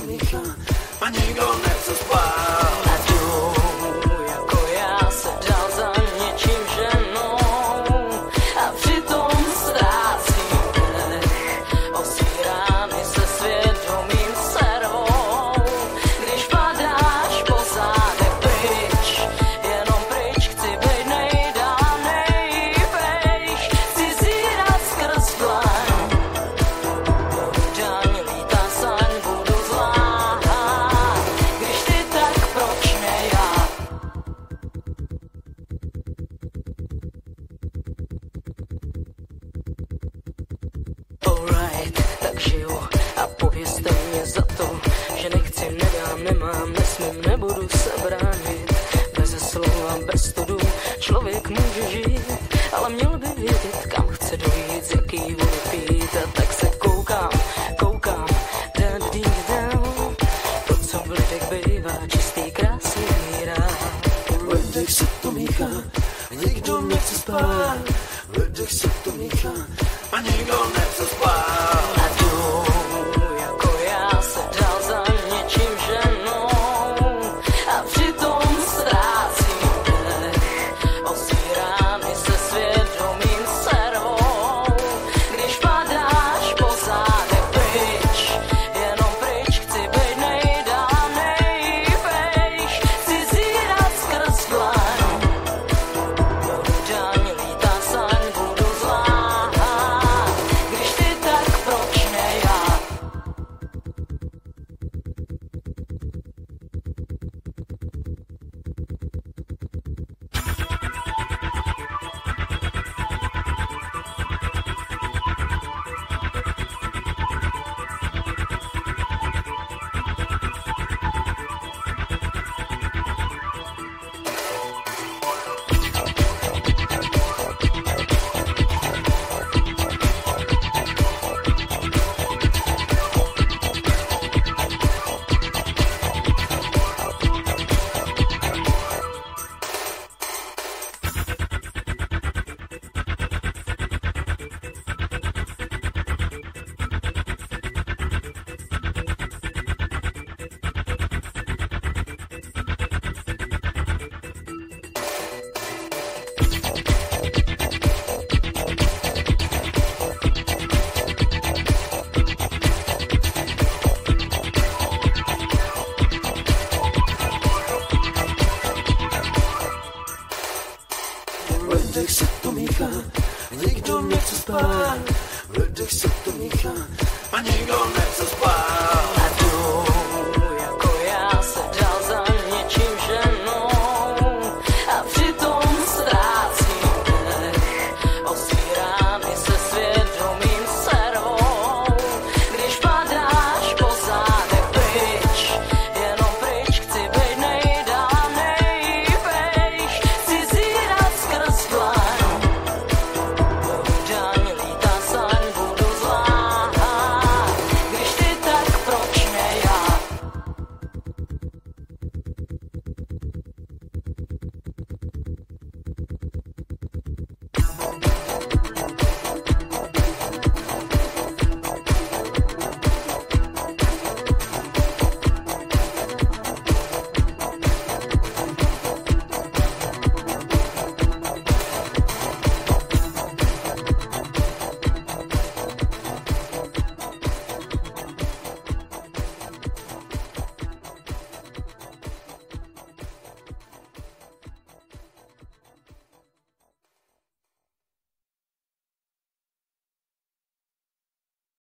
míchá a nikdo nechce spát. A jdu jako já se dál za něčím ženou a přitom ztrácím dech. Osírám i se svědomím servou, když padáš po zádech pryč, jenom pryč, chci být nejdál, nejvejš, chci zírat skrz dlaň. Daň lítá saň, budu zlá, když ty tak proč ne já? Alright, tak žiju a povězte mě za to, že nechci, nedám, nemám, nesmím, nebudu se bránit. Beze slova, bez studu člověk může žít, ale měl by vědět, kam chce dojít, z jaký vody pít. A tak se koukám, to, co v lidech bývá, čistý, krásný rád. V lidech se to míchá, nikdo nechce spát. V lidech se to míchá a nikdo nechce spát. A jdu jako já se dál za něčím ženou a přitom ztrácím dech. Osírám i se svědomím servou, když padáš po zádech pryč, jenom pryč, chci být nejdál, nejvejš, chci zírat skrz dlaň. Daň lítá saň, budu zlá, když ty tak proč ne já? V lidech se to míchá, nikdo nechce spát. V lidech se to míchá a nikdo